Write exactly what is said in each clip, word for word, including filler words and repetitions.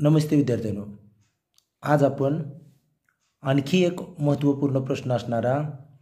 नमस्ते विद्यार्थ्यांनो, आज आपण आणखी एक महत्त्वपूर्ण प्रश्न असणारा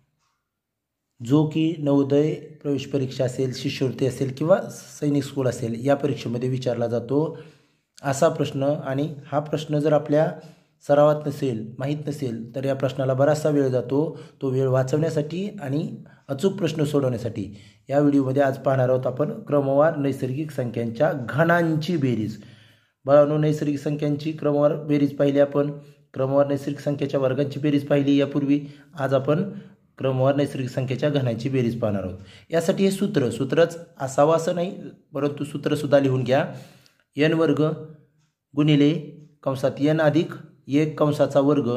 जो की नवोदय प्रवेश परीक्षा असेल, शिष्यवृत्ती असेल किंवा सैनिक स्कूल असेल या परीक्षेमध्ये विचारला जातो असा प्रश्न। आणि हा प्रश्न जर आपल्या सरावात नसेल, माहीत नसेल तर या प्रश्नाला बराचसा वेळ जातो। तो वेळ वाचवण्यासाठी आणि अचूक प्रश्न सोडवण्यासाठी या व्हिडिओमध्ये आज पाहणार आहोत आपण क्रमवार नैसर्गिक संख्यांच्या घनांची बेरीज। बाळांनो, नैसर्गिक संख्यांची क्रमवार बेरीज पाहिली आपण, क्रमवार नैसर्गिक संख्याच्या वर्गांची बेरीज पाहिली यापूर्वी। आज आपण क्रमवार नैसर्गिक संख्याच्या घनांची बेरीज पाहणार आहोत। यासाठी हे सूत्र सूत्रच असावं असं नाही, परंतु सूत्रसुद्धा लिहून घ्या। एन वर्ग गुणिले कंसात एन अधिक एक कंसाचा वर्ग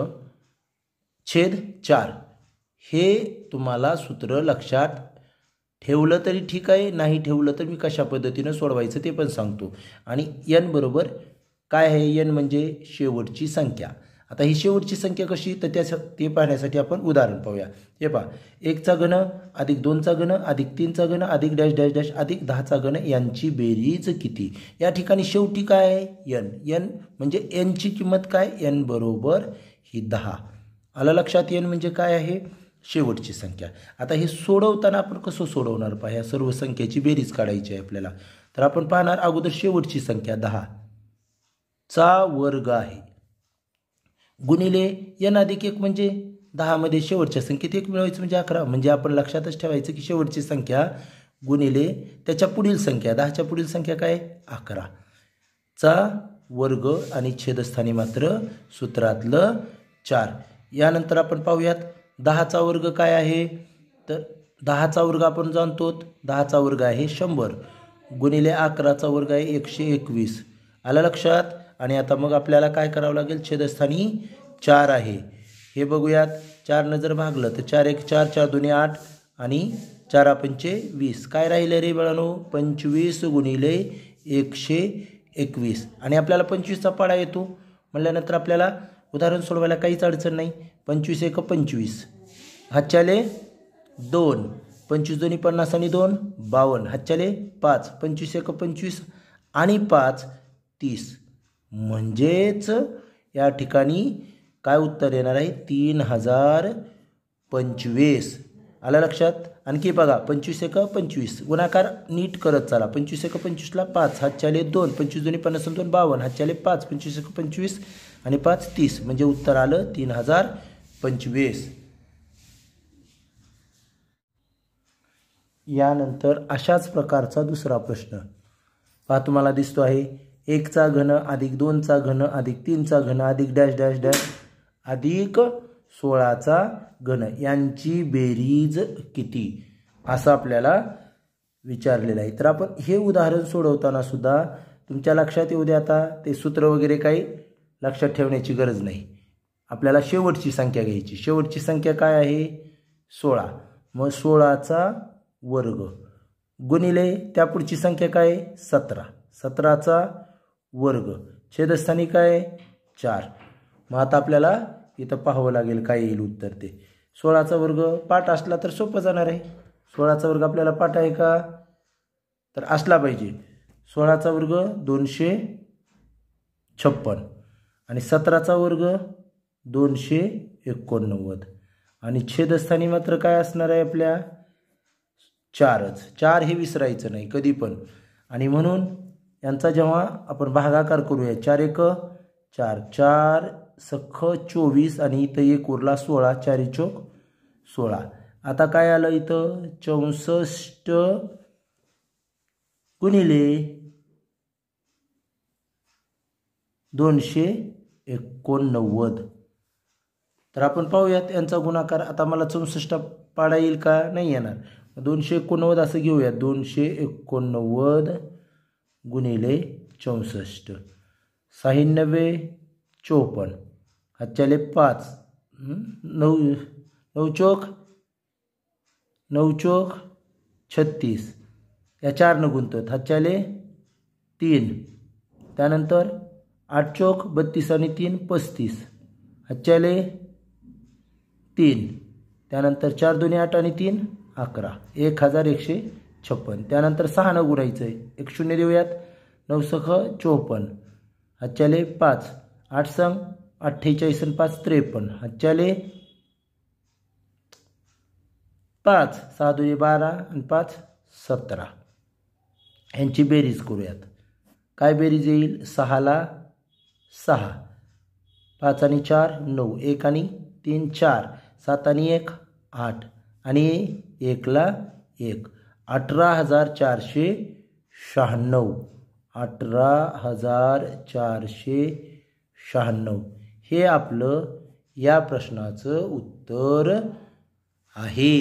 छेद चार, हे तुम्हाला सूत्र लक्षात ठेवलं तरी ठीक आहे, नाही ठेवलं तर मी कशा पद्धतीने सोडवायचं ते पण सांगतो। आणि एन बरोबर काय आहे? एन म्हणजे शेवटची संख्या। आता ही शेवटची संख्या कशी तर त्या ते पाहण्यासाठी आपण उदाहरण पाहूया। हे पहा, एकचा घन अधिक दोनचा घन अधिक तीनचा घन अधिक डॅश डॅश डॅश अधिक दहाचा घन यांची बेरीज किती? या ठिकाणी शेवटी काय आहे? एन। एन म्हणजे एनची किंमत काय? एन बरोबर ही दहा। आलं लक्षात? एन म्हणजे काय आहे? शेवटची संख्या। आता हे सोडवताना आपण कसं सोडवणार पहा, या सर्व संख्येची बेरीज काढायची आहे आपल्याला। तर आपण पाहणार अगोदर शेवटची संख्या दहा चा वर्ग आहे गुणिले एन अधिक एक म्हणजे दहा मध्ये शेवटच्या संख्येत एक मिळवायचं म्हणजे अकरा। म्हणजे आपण लक्षातच ठेवायचं की शेवटची संख्या गुणिले त्याच्या पुढील संख्या, दहाच्या पुढील संख्या काय? अकरा चा वर्ग आणि छेदस्थानी मात्र सूत्रातलं चार। यानंतर आपण पाहूयात दहाचा वर्ग काय आहे? तर दहाचा वर्ग आपण जाणतो, दहाचा वर्ग आहे शंभर गुणिले अकराचा वर्ग आहे एकशे एकवीस। आलं लक्षात? आणि आता मग आपल्याला काय करावं लागेल? छेदस्थानी चार आहे हे बघूयात। चारनं जर भागलं तर चार एक चार, चार दोन्ही आठ आणि चार पंचे वीस। काय राहिलं रे बाळांनो? पंचवीस गुणिले एकशे एकवीस। आणि आपल्याला पंचवीसचा पाडा येतो म्हटल्यानंतर आपल्याला उदाहरण सोडवायला काहीच अडचण नाही। पंचवीस एक पंचवीस, हातच्याले दोन, पंचवीस दोन्ही पन्नास आणि दोन बावन्न, हातच्याले पाच, पंचवीस एक पंचवीस आणि पाच तीस। म्हणजेच या ठिकाणी काय उत्तर येणार आहे? तीन हजार पंचवीस। आलं लक्षात? आणखी बघा, पंचवीस एक पंचवीस, गुणाकार नीट करत चला। पंचवीस एक पंचवीसला पाच, हातच्याले दोन, पंचवीस दोन्ही पन्नास दोन बावन्न, हातच्याले पाच, पंचवीस एक पंचवीस आणि पाच तीस। म्हणजे उत्तर आलं तीन हजार पंचवीस। यानंतर अशाच प्रकारचा दुसरा प्रश्न पहा, तुम्हाला दिसतो आहे एकचा घन अधिक दोनचा घन अधिक तीनचा घन अधिक डॅश डॅश डॅश अधिक सोळाचा घन यांची बेरीज किती? असं आपल्याला विचारलेलं आहे। तर आपण हे उदाहरण सोडवताना सुद्धा तुमच्या लक्षात येऊ द्या, आता ते सूत्र वगैरे काही लक्षात ठेवण्याची गरज नाही। आपल्याला शेवटची संख्या घ्यायची। शेवटची संख्या काय आहे? सोळा। मग सोळाचा वर्ग गुणिले त्या पुढची संख्या काय? सतरा, सतराचा वर्ग छेदस्थानी काय? चार। मग आता आपल्याला इथं पाहावं लागेल काय येईल उत्तर ते। सोळाचा वर्ग पाठ असला तर सोपं जाणार आहे। सोळाचा वर्ग आपल्याला पाठ आहे का? तर असला पाहिजे। सोळाचा वर्ग दोनशे छप्पन आणि सतराचा वर्ग दोनशे एकोणनव्वद आणि छेदस्थानी मात्र काय असणार आहे आपल्या? चारच। चार हे विसरायचं नाही कधी पण। आणि म्हणून यांचा जेव्हा आपण भागाकार करूया, चार एक चार, चार सख चोवीस आणि इथं एक उरला सोळा, चारी चोक सोळा। आता काय आलं इथं? चौसष्ट गुणिले दोनशे एकोणनव्वद। तर आपण पाहूयात यांचा गुणाकार। आता मला चौसष्ट पाडा येईल का? नाही येणार। दोनशे एकोणनव्वद असं घेऊयात, दोनशे एकोणनव्वद गुणिले चौसष्ट, शहाण्णवे चोपन्न, हातच्याले पाच, नऊ नऊ चोक नऊ चोक छत्तीस, या चारनं गुणतात, हातच्याले तीन, त्यानंतर आठ चोक बत्तीस आणि तीन पस्तीस, हातच्याले तीन, त्यानंतर चार दोन्ही आठ आणि तीन अकरा, एक हजार एकशे छप्पन। त्यानंतर सहा न गुणायचं आहे, एक शून्य देऊयात, नऊ सख चोपन्न, हातच्याले पाच, आठ सांग अठ्ठेचाळीस आणि पाच त्रेपन्न, हातच्याले पाच, सहा दुई बारा आणि पाच सतरा. यांची बेरीज करूयात. काय बेरीज येईल? सहाला सहा, पाच आणि चार नऊ, एक आणि तीन चार, सात आणि एक आठ आणि एकला एक, अठरा हजार चारशे शहाण्णव. अठरा हजार चारशे शहाण्णव हे आपलं या प्रश्नाचं उत्तर आहे.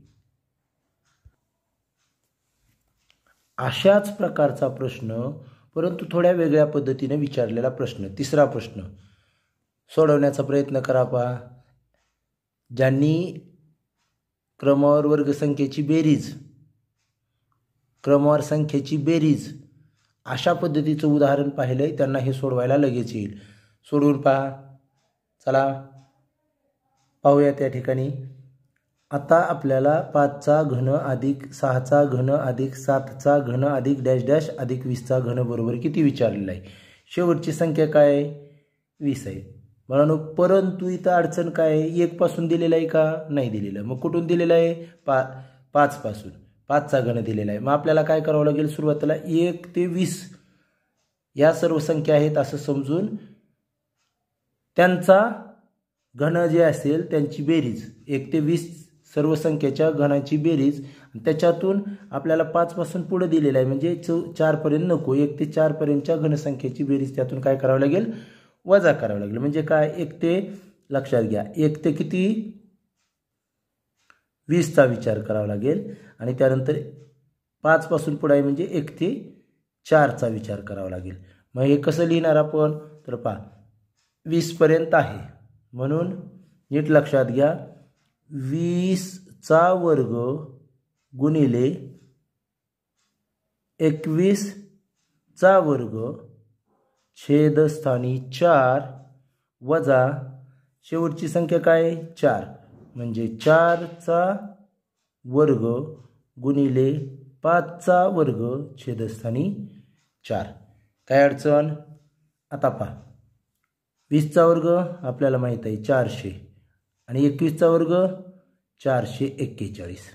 अशाच प्रकारचा प्रश्न परंतु थोड्या वेगळ्या पद्धतीने विचारलेला प्रश्न, तिसरा प्रश्न सोडवण्याचा प्रयत्न करा. पहा, ज्यांनी क्रमवार वर्गसंख्येची बेरीज, क्रमवार संख्येची बेरीज अशा पद्धतीचं उदाहरण पाहिलं आहे त्यांना हे सोडवायला लगेच येईल. सोडवून पहा. चला पाहूया त्या ठिकाणी. आता आपल्याला पाचचा घन अधिक सहाचा घन अधिक सातचा घन अधिक डॅश डॅश अधिक वीसचा घन बरोबर किती विचारलेला आहे. शेवटची संख्या काय आहे? वीस आहे. म्हणून परंतु इथं अडचण काय आहे? एक पासून दिलेलं आहे का? नाही दिलेलं. मग कुठून दिलेलं आहे? पा पाच पासून. पाचचा घन दिलेला आहे. मग आपल्याला काय करावं लागेल? सुरुवातीला एक ते वीस या सर्व संख्या आहेत असं समजून त्यांचा घन जे असेल त्यांची बेरीज, एक ते वीस सर्व संख्येच्या घनाची बेरीज, त्याच्यातून आपल्याला पाच पासून पुढे दिलेलं आहे म्हणजे चौ चारपर्यंत नको, एक ते चारपर्यंतच्या घनसंख्येची बेरीज त्यातून काय करावं लागेल? वजा करावं लागेल. म्हणजे काय? एक ते लक्षात घ्या, एक ते किती? वीसचा विचार करावा लागेल आणि त्यानंतर पाच पासून पुढे आहे म्हणजे एक ते चारचा विचार करावा लागेल. मग हे कसं लिहिणार आपण? तर पहा, वीसपर्यंत आहे म्हणून नीट लक्षात घ्या, वीसचा वर्ग गुणिले एकवीसचा वर्ग छेदस्थानी चार वजा शेवटची संख्या काय? चार, म्हणजे चारचा वर्ग गुणिले पाचचा वर्ग छेदस्थानी चार. काय अडचण? आता पहा, वीसचा वर्ग आपल्याला माहीत आहे चारशे आणि एकवीसचा वर्ग चारशे एक्केचाळीस,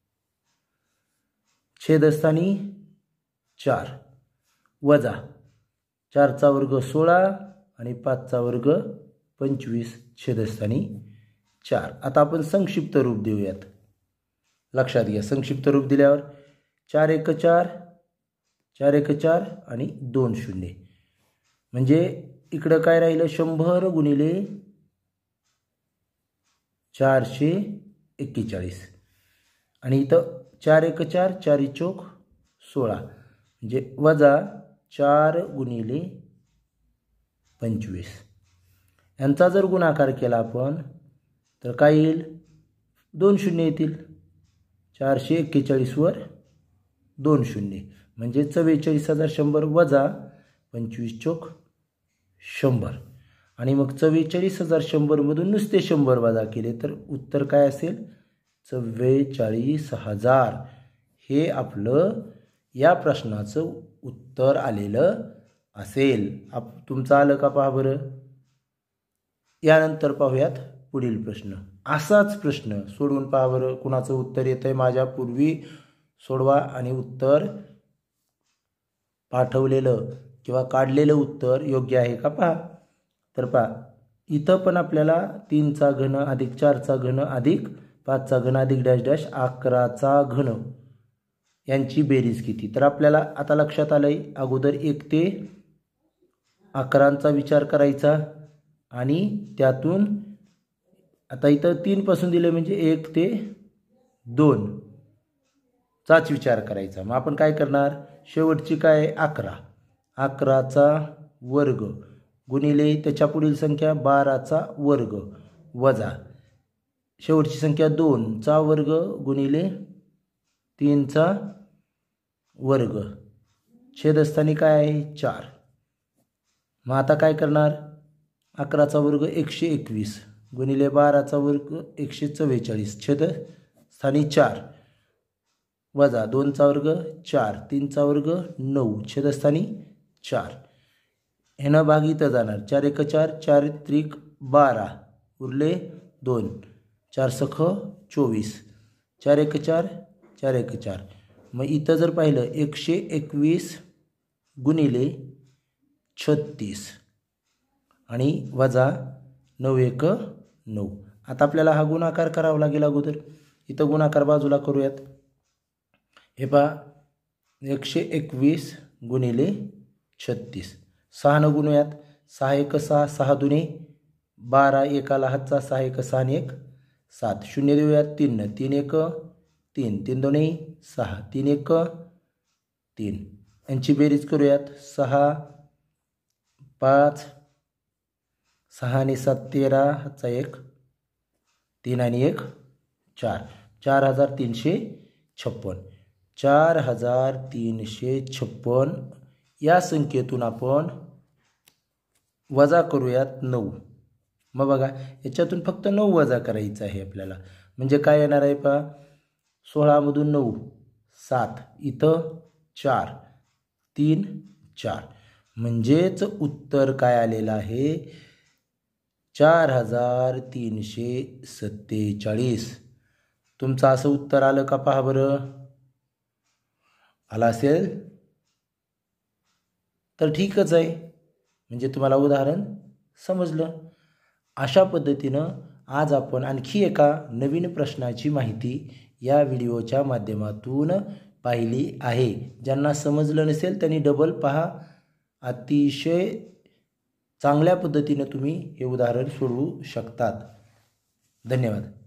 छेदस्थानी चार वजा चारचा वर्ग सोळा आणि पाचचा वर्ग पंचवीस, छेदस्थानी चार. आता आपण संक्षिप्त रूप देऊयात. लक्षात घ्या, संक्षिप्त रूप दिल्यावर चार एक चार, चार एक चार आणि दोन शून्य, म्हणजे इकडं काय राहिलं? शंभर गुणिले चारशे एक्केचाळीस आणि इथं चार एक चार, चारी चोक सोळा, म्हणजे वजा चार गुणिले पंचवीस. यांचा जर गुणाकार केला आपण तर काय येईल? दोन शून्य येतील. चारशे एक्केचाळीसवर दोन शून्य म्हणजे चव्वेचाळीस हजार शंभर वजा पंचवीस चोक शंभर. आणि मग चव्वेचाळीस हजार शंभरमधून नुसते शंभर वजा केले तर उत्तर काय असेल? चव्वेचाळीस हजार. हे आपलं या प्रश्नाचं उत्तर आलेलं असेल. आप तुमचं आलं का पहा बरं. यानंतर पाहूयात पुढील प्रश्न. असाच प्रश्न सोडवून पहा बरं कुणाचं उत्तर येतं आहे. माझ्या पूर्वी सोडवा आणि उत्तर पाठवलेलं किंवा काढलेलं उत्तर योग्य आहे का पहा. तर पहा, इथं पण आपल्याला तीनचा घन अधिक चारचा घन अधिक पाचचा घन अधिक डॅश डॅश अकराचा घन यांची बेरीज किती. तर आपल्याला आता लक्षात आलं आहे अगोदर एक ते अकरांचा विचार करायचा आणि त्यातून आता इथं तीनपासून दिले म्हणजे एक ते दोन चाच विचार करायचा. मग आपण काय करणार? शेवटची काय? अकरा, अकराचा वर्ग गुणिले त्याच्या पुढील संख्या बाराचा वर्ग वजा शेवटची संख्या दोनचा वर्ग गुणिले तीनचा वर्ग छेदस्थानी काय आहे? चार. मग आता काय करणार? अकराचा वर्ग एकशे एकवीस गुणिले बाराचा वर्ग एकशे चव्वेचाळीस छेदस्थानी चार वजा दोनचा वर्ग चार, तीनचा वर्ग नऊ छेदस्थानी चार. ह्यानं भाग इथं जाणार. चार एक चार, चार त्रिक बारा, उरले दोन, चार सख चोवीस, चार एक चार, चार एक चार. मग इथं जर पाहिलं एकशे एकवीस गुणिले छत्तीस आणि वजा नऊ एक नऊ. आता आपल्याला हा गुणाकार करावा लागेल अगोदर. इथं गुणाकार बाजूला करूयात. हे पहा एकशे एकवीस गुणिले छत्तीस, सहानं गुणूयात. सहा एक सहा, सहा दुने बारा, एकाला हातचा, सहा एक सहा आणि एक सात. शून्य देऊयात तीननं, तीन एक तीन, तीन दोन्ही सहा, तीन एक तीन. यांची बेरीज करूयात. सहा पाच, सहा आणि सात तेरा, हातचा एक, तीन आणि एक चार, चार हजार तीनशे छप्पन. चार हजार तीनशे छप्पन या संख्येतून आपण वजा करूयात नऊ. मग बघा याच्यातून फक्त नऊ वजा करायचं आहे आपल्याला. म्हणजे काय येणार आहे पहा, सोळामधून नऊ सात, इथं चार, तीन चार. म्हणजेच उत्तर काय आलेलं आहे, चार हजार तीनशे सत्तेचाळीस. तुमचं असं उत्तर आलं का पहा बरं. आलं असेल तर ठीकच आहे, म्हणजे तुम्हाला उदाहरण समजलं. अशा पद्धतीनं आज आपण आणखी एका नवीन प्रश्नाची माहिती या व्हिडिओच्या माध्यमातून पाहिली आहे. ज्यांना समजलं नसेल त्यांनी डबल पहा. अतिशय चांगल्या पद्धतीनं तुम्ही हे उदाहरण सोडवू शकतात. धन्यवाद.